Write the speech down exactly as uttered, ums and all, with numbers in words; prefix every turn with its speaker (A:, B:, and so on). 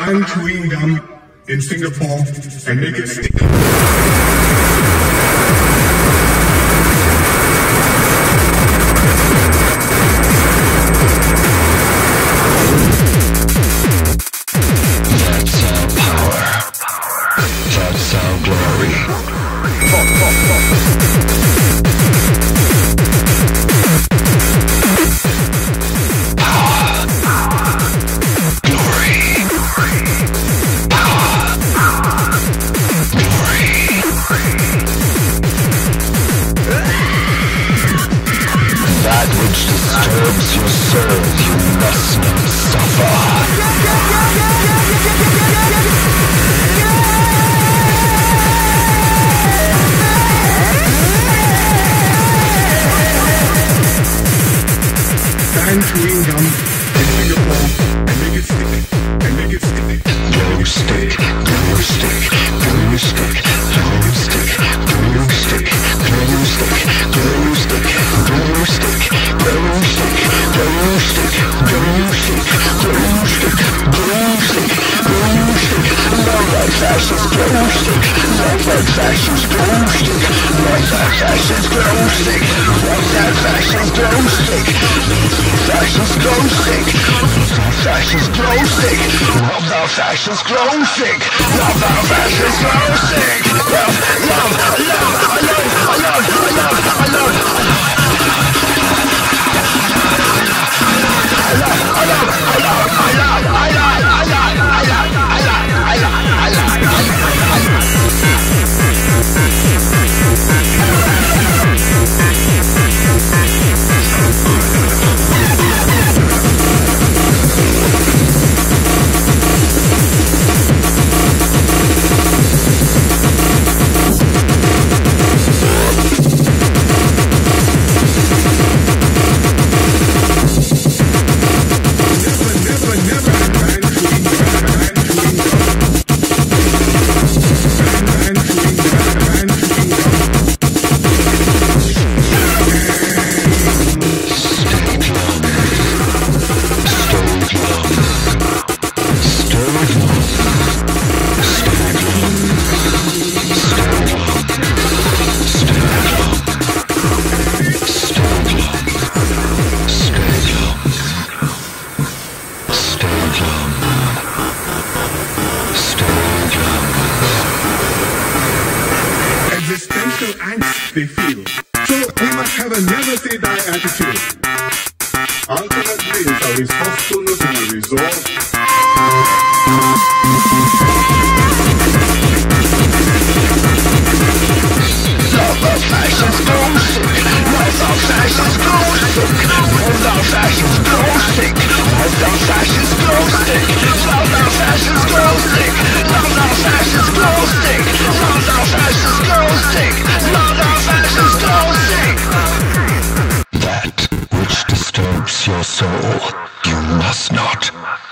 A: ban chewing gum in Singapore and make it stick.
B: That's our power. That's our glory. That which disturbs your soul, you must not suffer.
A: Ban chewing gum in Singapore and make it stick. And make it stick.
B: Glue stick, glue stick, glue stick, glue stick, glue stick, glue stick, glue stick, glue stick, glue stick, glue stick, glue stick, glue stick, glue stick, glue stick. Love that fascist glue stick. Love that fascist glue stick. Love that fascist glue stick. Love that fascist glue stick. Fascist glue stick. Fascist glue stick. Love that fascist glue stick. Love that fascist glue stick. Love, love, love, I love, I love, I love, I love. I love, I love, I love, I love, I love, I love, I love, I love, I love, I love, I
A: existential angst they feel. So we must have a never say die attitude. Ultimately, it's our resourcefulness and our resolve.
B: Love of fashions glow sick. Love of fashions glow sick. Love of fashions glow sick. Love of fashions glow sick. Love of fashions glow sick. Love of fashions glow sick. Love of fashions glow sick. Love of fashions glow sick. That which disturbs your soul, you must not